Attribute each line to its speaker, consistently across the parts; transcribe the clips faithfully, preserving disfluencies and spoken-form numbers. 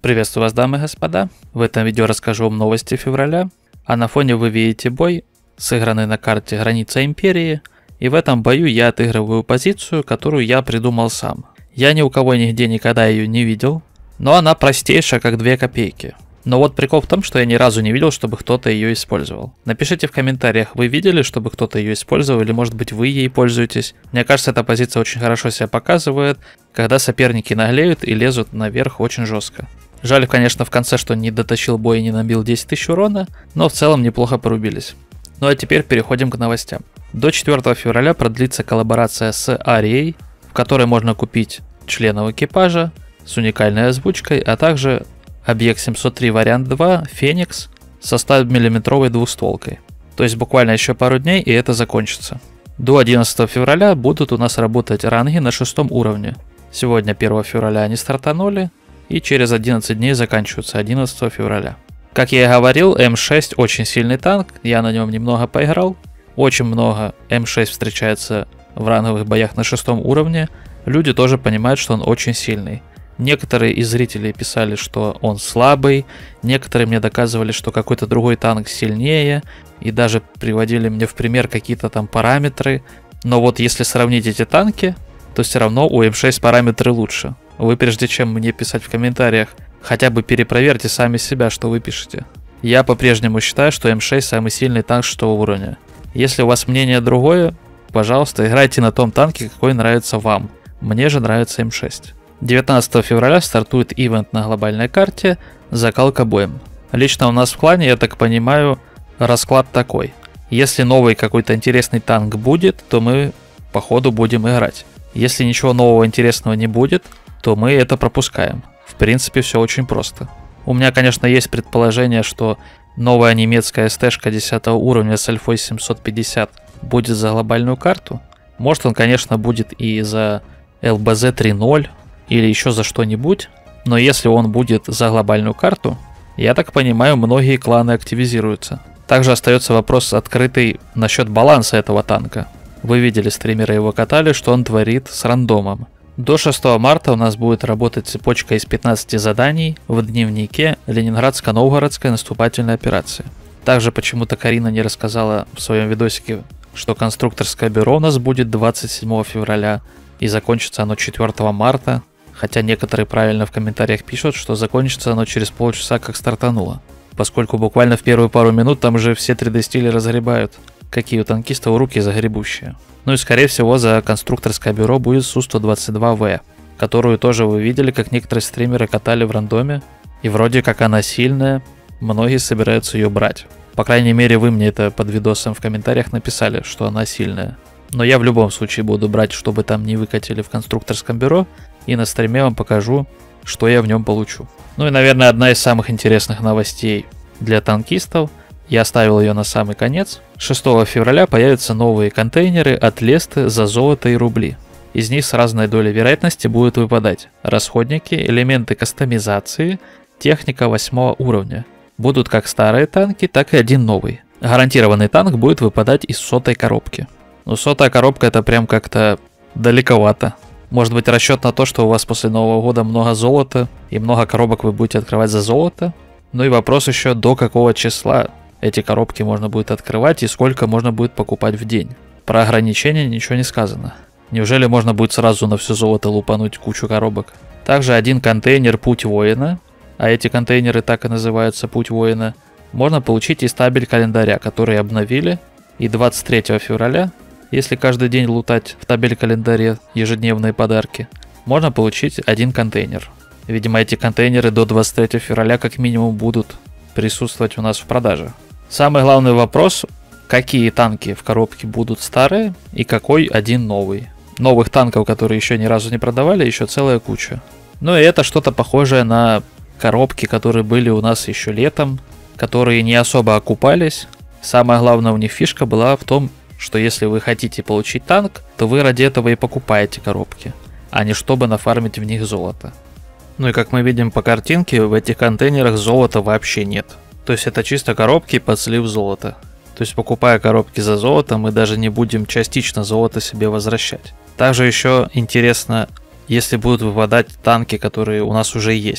Speaker 1: Приветствую вас, дамы и господа. В этом видео расскажу вам новости февраля, а на фоне вы видите бой, сыгранный на карте «Граница Империи», и в этом бою я отыгрываю позицию, которую я придумал сам. Я ни у кого нигде никогда ее не видел, но она простейшая, как две копейки. Но вот прикол в том, что я ни разу не видел, чтобы кто-то ее использовал. Напишите в комментариях, вы видели, чтобы кто-то ее использовал, или может быть вы ей пользуетесь. Мне кажется, эта позиция очень хорошо себя показывает, когда соперники наглеют и лезут наверх очень жестко. Жаль, конечно, в конце, что не дотащил бой и не набил десять тысяч урона, но в целом неплохо порубились. Ну а теперь переходим к новостям. До четвёртого февраля продлится коллаборация с Арией, в которой можно купить членов экипажа с уникальной озвучкой, а также объект семьсот три вариант два Феникс со ста миллиметровой двустволкой. То есть буквально еще пару дней и это закончится. До одиннадцатого февраля будут у нас работать ранги на шестом уровне. Сегодня первого февраля они стартанули и через одиннадцать дней заканчиваются одиннадцатого февраля. Как я и говорил, эм шесть очень сильный танк, я на нем немного поиграл. Очень много эм шесть встречается в ранговых боях на шестом уровне. Люди тоже понимают, что он очень сильный. Некоторые из зрителей писали, что он слабый, некоторые мне доказывали, что какой-то другой танк сильнее, и даже приводили мне в пример какие-то там параметры. Но вот если сравнить эти танки, то все равно у эм шесть параметры лучше. Вы прежде чем мне писать в комментариях, хотя бы перепроверьте сами себя, что вы пишете. Я по-прежнему считаю, что эм шесть самый сильный танк шестого уровня. Если у вас мнение другое, пожалуйста, играйте на том танке, какой нравится вам. Мне же нравится эм шесть. девятнадцатого февраля стартует ивент на глобальной карте «Закалка боем». Лично у нас в клане, я так понимаю, расклад такой. Если новый какой-то интересный танк будет, то мы по ходу будем играть. Если ничего нового интересного не будет, то мы это пропускаем. В принципе, все очень просто. У меня, конечно, есть предположение, что новая немецкая эс-тэшка десятого уровня с альфой семьсот пятьдесят будет за глобальную карту. Может, он, конечно, будет и за эл бэ зэ три ноль или еще за что-нибудь. Но если он будет за глобальную карту, я так понимаю, многие кланы активизируются. Также остается вопрос открытый насчет баланса этого танка. Вы видели, стримеры его катали, что он творит с рандомом. До шестого марта у нас будет работать цепочка из пятнадцати заданий в дневнике Ленинградско-Новгородской наступательной операции. Также почему-то Карина не рассказала в своем видосике, что конструкторское бюро у нас будет двадцать седьмого февраля и закончится оно четвёртого марта, хотя некоторые правильно в комментариях пишут, что закончится оно через полчаса как стартануло, поскольку буквально в первую пару минут там же все три дэ стили разгребают. Какие у танкистов руки загребущие. Ну и скорее всего за конструкторское бюро будет су сто двадцать два вэ, которую тоже вы видели, как некоторые стримеры катали в рандоме. И вроде как она сильная, многие собираются ее брать. По крайней мере вы мне это под видосом в комментариях написали, что она сильная. Но я в любом случае буду брать, чтобы там не выкатили в конструкторском бюро. И на стриме вам покажу, что я в нем получу. Ну и наверное одна из самых интересных новостей для танкистов. Я оставил ее на самый конец. шестого февраля появятся новые контейнеры от Лесты за золото и рубли. Из них с разной долей вероятности будут выпадать расходники, элементы кастомизации, техника восьмого уровня. Будут как старые танки, так и один новый. Гарантированный танк будет выпадать из сотой коробки. Но сотая коробка это прям как-то далековато. Может быть расчет на то, что у вас после Нового года много золота и много коробок вы будете открывать за золото. Ну и вопрос еще, до какого числа эти коробки можно будет открывать и сколько можно будет покупать в день. Про ограничения ничего не сказано. Неужели можно будет сразу на все золото лупануть кучу коробок? Также один контейнер «Путь воина», а эти контейнеры так и называются «Путь воина», можно получить из табель календаря, который обновили. И двадцать третьего февраля, если каждый день лутать в табель календаре ежедневные подарки, можно получить один контейнер. Видимо, эти контейнеры до двадцать третьего февраля как минимум будут присутствовать у нас в продаже. Самый главный вопрос, какие танки в коробке будут старые и какой один новый. Новых танков, которые еще ни разу не продавали, еще целая куча. Ну и это что-то похожее на коробки, которые были у нас еще летом, которые не особо окупались. Самая главная у них фишка была в том, что если вы хотите получить танк, то вы ради этого и покупаете коробки, а не чтобы нафармить в них золото. Ну и как мы видим по картинке, в этих контейнерах золота вообще нет. То есть это чисто коробки под слив золота. То есть покупая коробки за золото, мы даже не будем частично золото себе возвращать. Также еще интересно, если будут выпадать танки, которые у нас уже есть.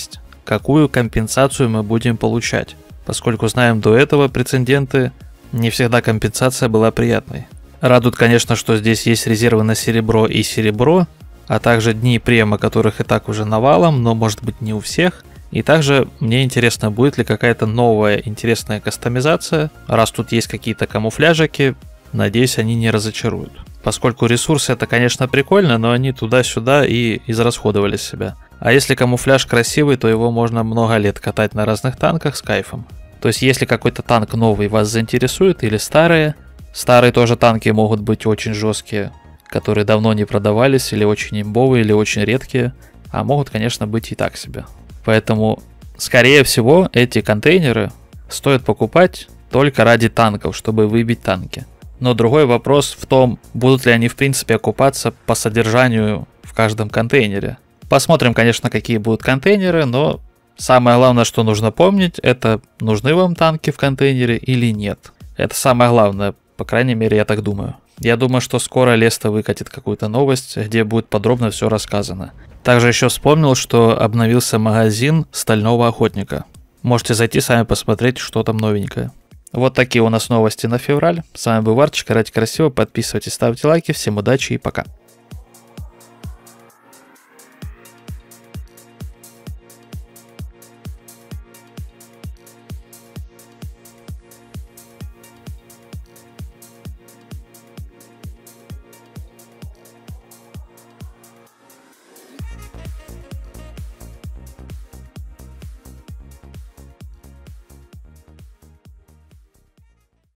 Speaker 1: какую компенсацию мы будем получать, поскольку знаем до этого прецеденты, не всегда компенсация была приятной. Радует, конечно, что здесь есть резервы на серебро и серебро, а также дни према, которых и так уже навалом, но может быть не у всех. И также мне интересно, будет ли какая-то новая интересная кастомизация. Раз тут есть какие-то камуфляжики, надеюсь, они не разочаруют. Поскольку ресурсы это, конечно, прикольно, но они туда-сюда и израсходовали себя. А если камуфляж красивый, то его можно много лет катать на разных танках с кайфом. То есть если какой-то танк новый вас заинтересует или старые, старые тоже танки могут быть очень жесткие, которые давно не продавались, или очень имбовые, или очень редкие, а могут, конечно, быть и так себе. Поэтому, скорее всего, эти контейнеры стоит покупать только ради танков, чтобы выбить танки. Но другой вопрос в том, будут ли они в принципе окупаться по содержанию в каждом контейнере. Посмотрим, конечно, какие будут контейнеры, но самое главное, что нужно помнить, это нужны вам танки в контейнере или нет. Это самое главное, по крайней мере, я так думаю. Я думаю, что скоро Леста выкатит какую-то новость, где будет подробно все рассказано. Также еще вспомнил, что обновился магазин Стального Охотника. Можете зайти сами посмотреть, что там новенькое. Вот такие у нас новости на февраль. С вами был Варчик, играйте красиво, подписывайтесь, ставьте лайки. Всем удачи и пока.